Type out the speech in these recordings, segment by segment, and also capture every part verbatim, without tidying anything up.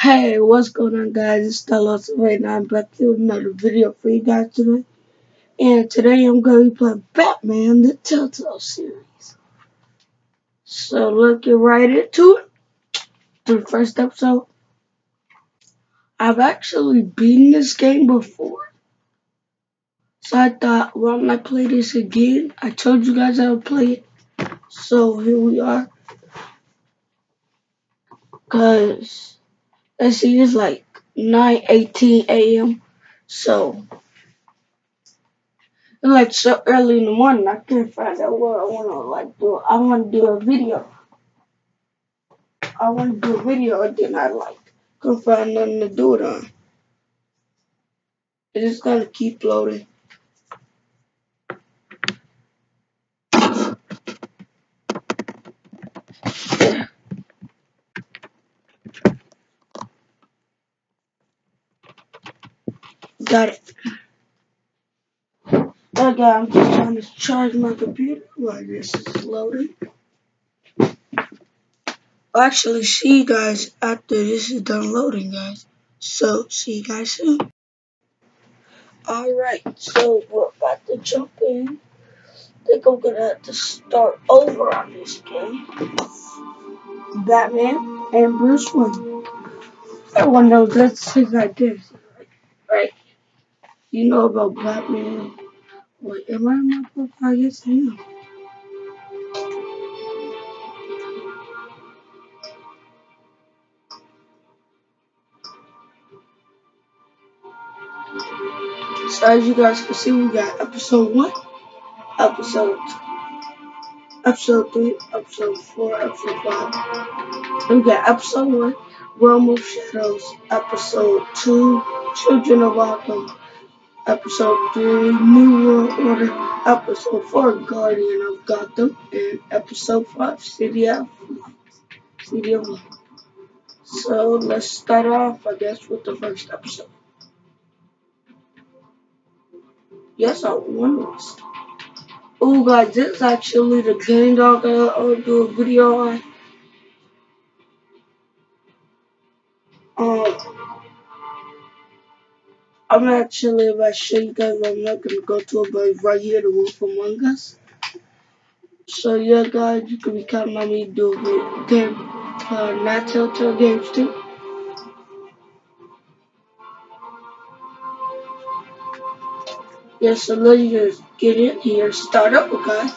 Hey, what's going on, guys? It's Delos right now. I'm back with another video for you guys today. And today I'm going to be playing Batman, the Telltale series. So let's get right into it. To the first episode. I've actually beaten this game before. So I thought, why don't I play this again? I told you guys I would play it. So here we are. Because, let's see, it's like nine eighteen a m So, it's like so early in the morning, I can't find out what I want to like do. I want to do a video. I want to do a video, and then I like couldn't find nothing to do it on. It's just gonna keep loading. Got it. Okay, I'm just trying to charge my computer while this is loading. I'll actually see you guys after this is done loading, guys. So see you guys soon. Alright, so we're about to jump in. I think I'm gonna have to start over on this game. Batman and Bruce Wayne. Everyone knows that's his identity, right? You know about Batman. Wait, am I in my profile? Yes, I am. So as you guys can see, we got episode one, episode two, episode three, episode four, episode five. We got episode one, Realm of Shadows, episode two, Children of Autumn, episode three, New World Order, episode four, Guardian of Gotham, and episode five, City of City of Love. So let's start off, I guess, with the first episode. Yes, I won this. Oh, guys, this is actually the game dog I'll do a video on. Um, I'm actually about to show you guys. I'm not gonna go to it, but right here, The Wolf Among Us. So yeah, guys, you can be counting on me to do a game, uh, not Telltale games too. Yeah, so let's just get in here, start up, guys.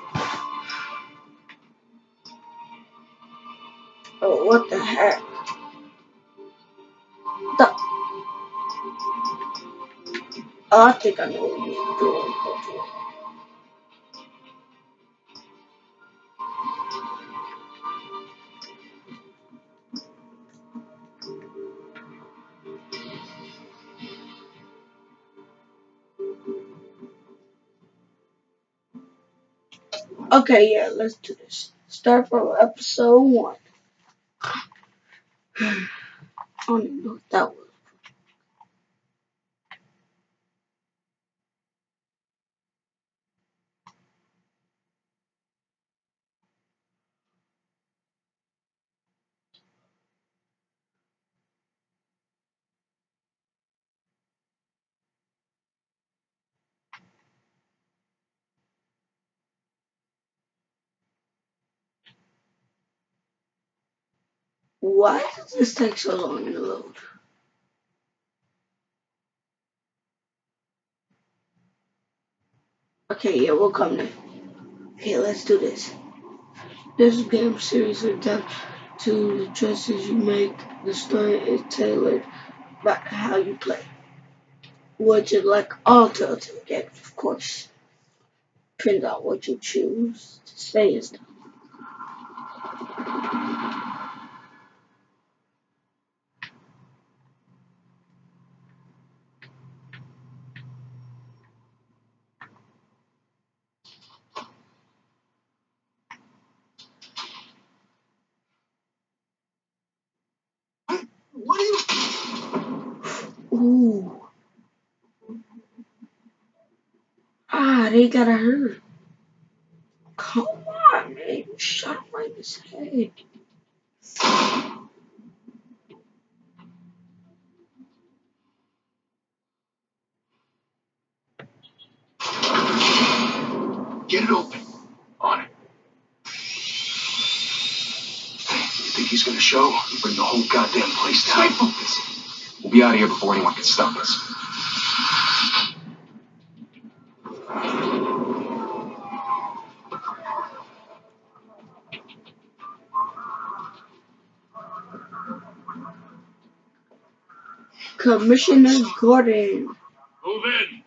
Oh, what the heck? The, oh, I think I know what we're doing. Okay, yeah, let's do this. Start from episode one. I don't even know what that was. Why does this take so long to load? Okay, yeah, we'll come there. Okay, let's do this. This game series is depth to the choices you make. The story is tailored by how you play. Which is like all Telltale games, of course. Depends on what you choose to say and stuff. What are you? Ooh. Ah, they got a hurt. Come on, man. You shot him right in his head. Get it open. On it. You think he's gonna show? You bring the whole goddamn place down. Stay focused. We'll be out of here before anyone can stop us. Commissioner Gordon. Move in.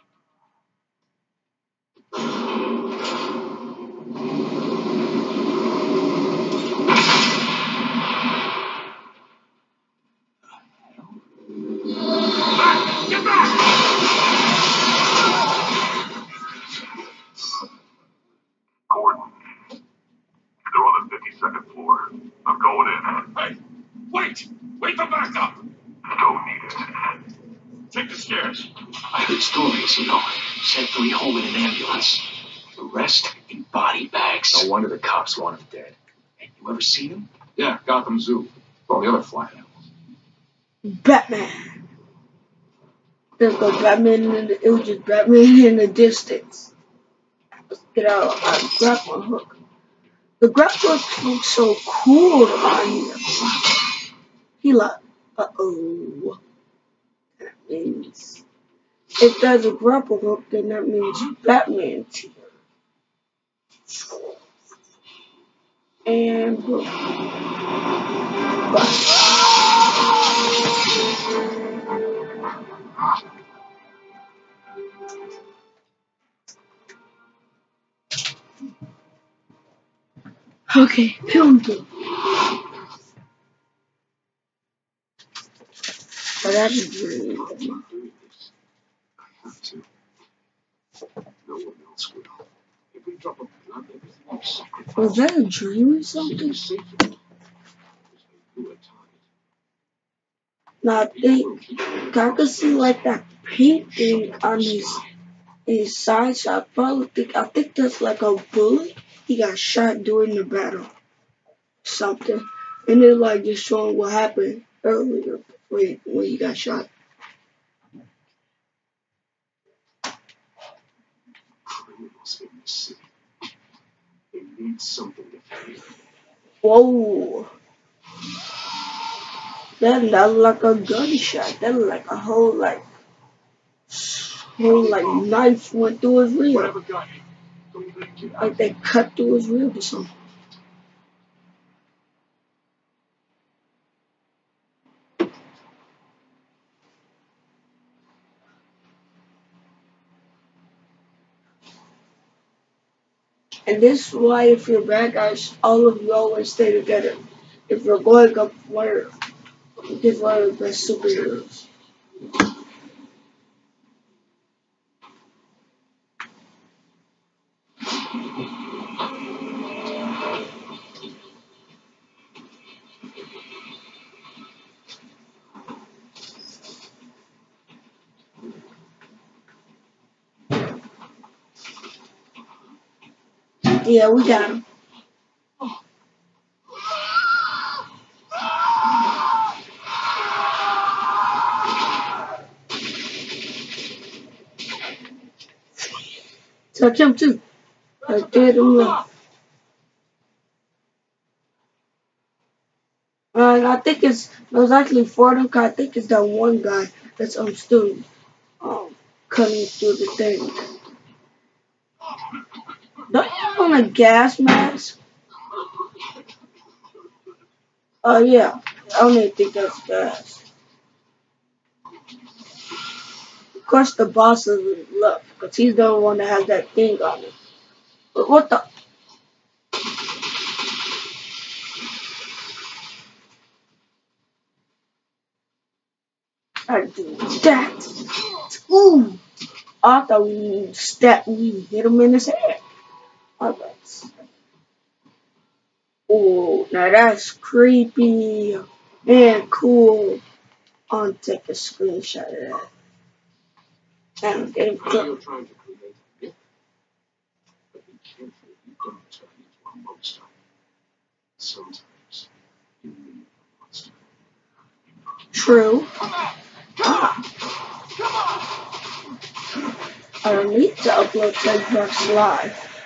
Back! Get back! Gordon, they're on the fifty-second floor. I'm going in. Hey, wait! Wait for backup! Don't need it. Take the stairs. I heard stories, you know. Sent three home in an ambulance. The rest in body bags. No wonder the cops want him dead. Hey, you ever seen him? Yeah, Gotham Zoo. All the other flying animals. Batman. There's no Batman in the, it was just Batman in the distance. Let's get out. I grab my hook. The grappler looks so cool on here. He like, uh oh. That means if there's a grapple hook, then that means Batman's here. And boom. Bye. Okay, here we go. But that's a dream. I have to. No one else will. If we drop a plug, everything will sacrifice. Was that a dream or something? Now I think I could see like that pink thing on his his side shot. I probably think I think that's like a bullet. He got shot during the battle. Something. And they're like just showing what happened earlier when when he got shot. Criminals in this city. They need something to fear. Whoa. That looked like a gunshot. That looked like a whole like whole like knife went through his rib. Like they cut through his rib or something. And this is why if you're bad guys, all of you always stay together. If you're going up where this is one of the best superheroes. Yeah, we got him. Touch him too. I did him left. And I think it's there's actually four of them. 'Cause I think it's that one guy that's um still um cutting through the thing. Don't you have on a gas mask? Oh uh, yeah, I don't even think that's gas. Of course, the boss is left because he's the one that has that thing on him. But what the? I do that. Ooh, I thought we stat we hit him in his head. Okay. Oh, now that's creepy and cool. I'll take a screenshot of that. And game clip. You're trying to create a myth, but be careful you don't turn into a monster. Sometimes you need a monster. True. Ah. I don't need to upload ten bucks live.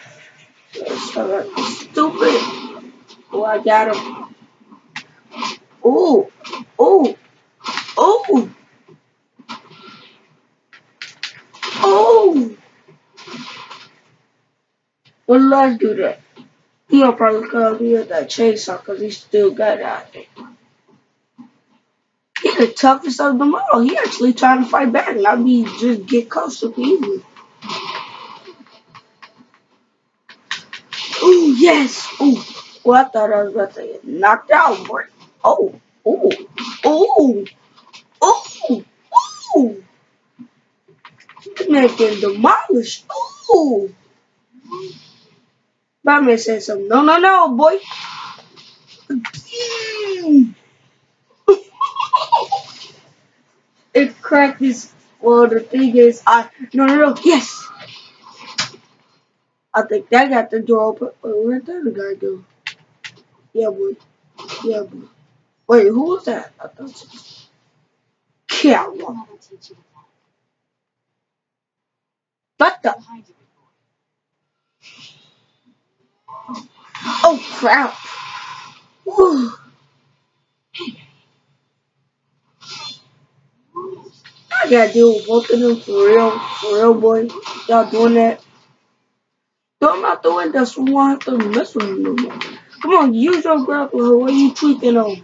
Uh, stupid. Oh, I got him. Oh, oh, oh, oh. Well, let's do that. He'll probably come here with that chainsaw because he still got it out there. He's the toughest of them all. He actually trying to fight back, not be just get close to easily. Oh, yes. Oh, well, I thought I was about to get knocked out, boy. Oh, oh, oh, oh, oh. This man getting demolished. Oh. Batman said something. No, no, no, boy. It cracked his. Well, the thing is, I. No, no, no. Yes. I think that got the door open. Wait, where'd the other guy go? Yeah, boy. Yeah, boy. Wait, who was that? I thought it was Catwoman. What the? Oh, crap. Whew. I gotta deal with both of them for real. For real, boy. Y'all doing that? Throw him out the window so we won't have to mess with him no more. Come on, use your grappler. What are you tweaking on?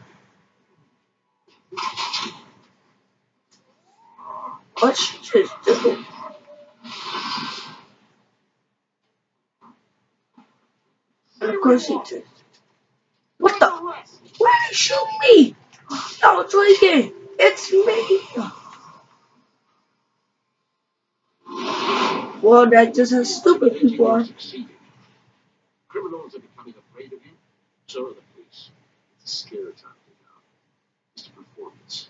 What she just do? And of course he did. What the? Why did he shoot me? No, tweaking. It's me. Well, that just how stupid people are. Criminals are becoming afraid of you. So are the police. It's a scare tactic now. It's a performance.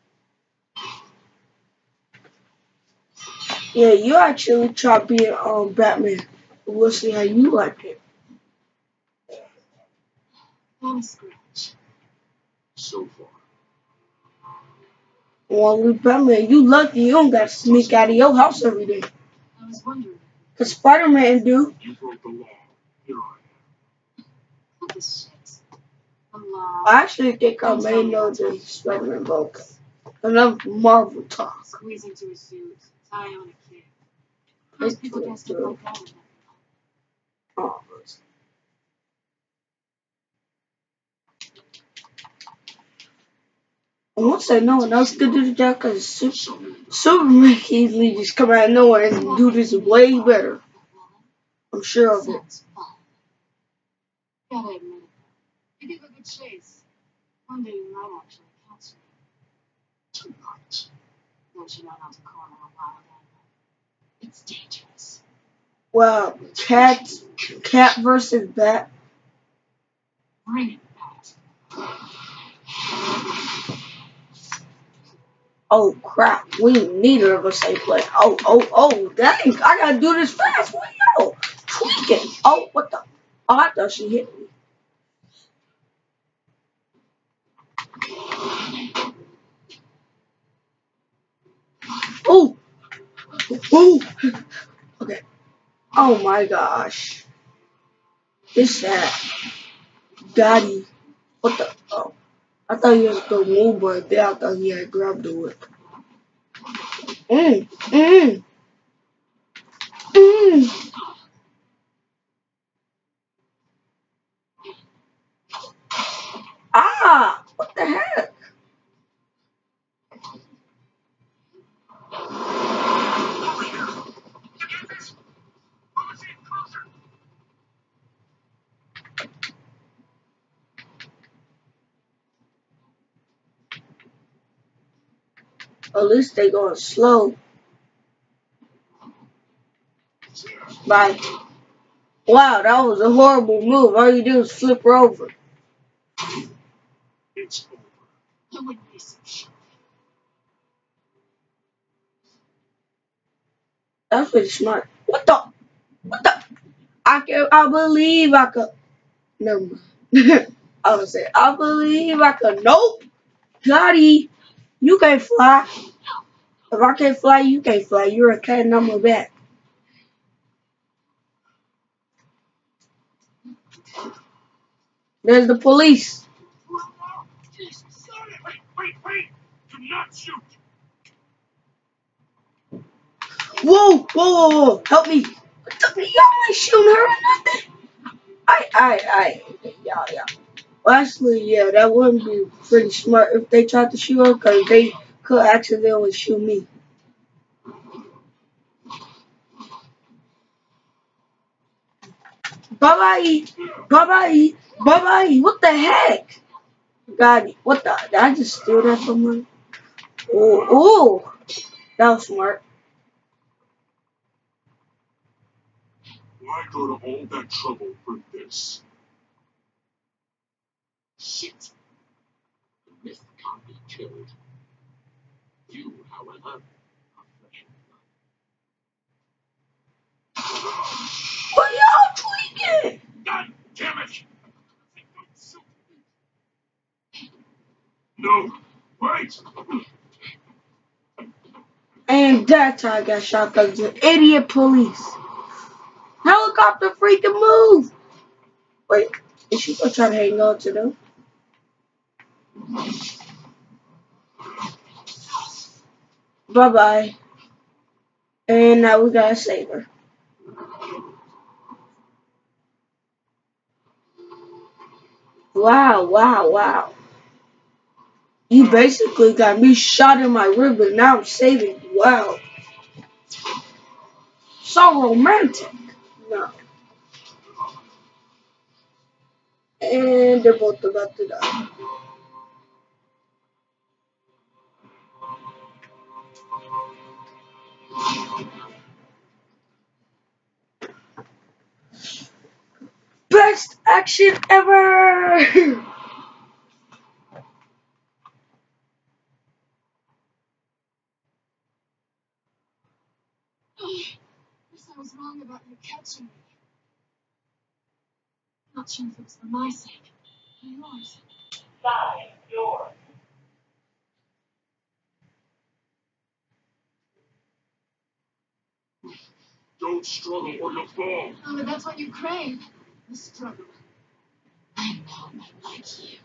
Yeah, you actually try being um Batman. We'll see how you like it. From scratch. So far. Well, with Batman, you lucky you don't got to sneak out of your house every day. I was wondering. Cause Spider-Man do. You broke the law. Here I am. What the shit? The law. I actually think I may know the Spider-Man broke. Enough Marvel talk. Squeeze into a suit. Tie on a kid. Most people dressed up like that. Oh. And once I know one else could do the job, because Superman can easily just come out of nowhere and do this way better. I'm sure of it. Gotta admit it. You give a good chase. One day you might actually catch me. Tonight. Don't you know not to call him a wild animal? It's dangerous. Well, cat, cat versus bat. Bring it, Bat. Oh crap, we neither of us ain't play. Oh, oh, oh, dang, I gotta do this fast. What yo? Tweaking. Oh, what the? Oh, I thought she hit me. Oh, oh, okay. Oh my gosh. This that. Daddy. What the? Oh, I thought he was the move, but then I thought he had grabbed the whip. Mmm, mmm, mmm. Ah, what the heck? At least they going slow. Bye. Wow, that was a horrible move. All you do is flip her over. It's over. You wouldn't be so sure. That's pretty smart. What the? What the? I can. I believe I could. Never mind. I was saying, I believe I could. Nope. Gotti, you can't fly. If I can't fly, you can't fly. You're a cat and I'm a bat. There's the police. Wait, wait, wait! Do not shoot! Whoa, whoa, whoa, whoa. Help me. Y'all ain't shooting her or nothing. I, I, I. Yeah, yeah. Well, actually, yeah, that wouldn't be pretty smart if they tried to shoot her, because they could accidentally shoot me. Bye-bye. Bye-bye. Bye-bye. What the heck? God, what the? Did I just steal that from her? Oh, oh. That was smart. Why go to all that trouble for this? Shit! The myth can't be killed. You, however, are flesh and blood. What y'all tweaking? God damn it! No, wait! And that's how I got shot because the idiot police. Helicopter freaking move! Wait, is she gonna try to hang on to them? Bye bye. And now we gotta save her. Wow, wow, wow. You basically got me shot in my rib, but now I'm saving you. Wow. So romantic. No. And they're both about to die. Best action ever! Guess I was wrong about you catching me. Not sure if it was for my sake or yours. Side door. Don't struggle or you'll fall. Oh, but that's what you crave. The struggle. I'm not like you.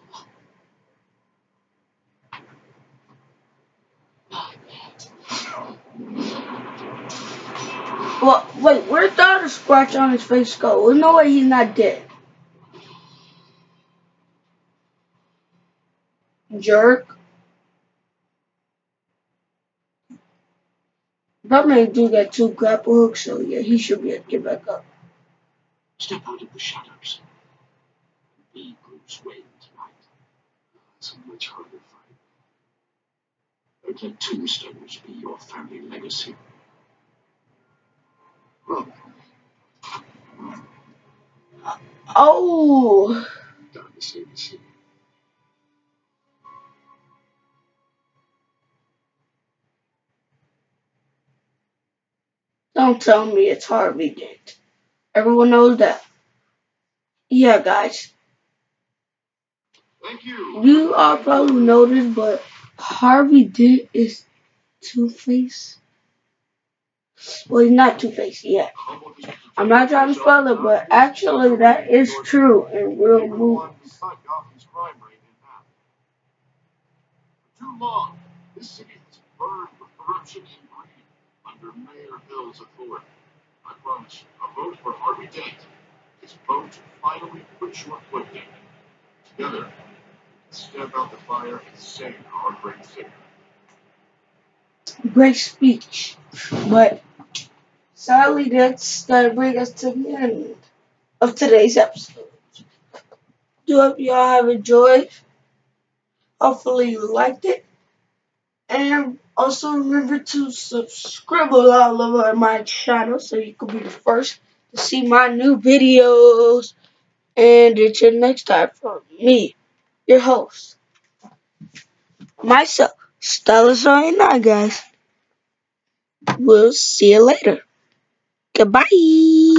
Well, wait, where'd the other scratch on his face go? There's no way he's not dead. Jerk. That man do got two grapple hooks, so yeah, he should be able to get back up. Step out of the shadows. Be Bruce Wayne tonight. It's a much harder fight. Don't let tombstones be your family legacy. Look. Oh. Time to save the city. Don't tell me it's Harvey Dent. Everyone knows that. Yeah, guys. Thank you. You all probably noticed, but Harvey Dent is Two-Face. Well, he's not Two-Face yet. I'm not trying to spoil it, but actually that is true in real movies. For too long, this city has burned with corruption and greed under Mayor Hill's authority. I promise you, a vote for Harvey Dent is a vote to finally put your foot down. Together, we can step out the fire and save our great city. Great speech, but sadly that's gonna bring us to the end of today's episode. Do hope y'all have enjoyed. Hopefully you liked it. And also remember to subscribe all over my channel so you can be the first to see my new videos. And until next time, from me, your host, myself, Stylus nine nine, guys. We'll see you later. Goodbye.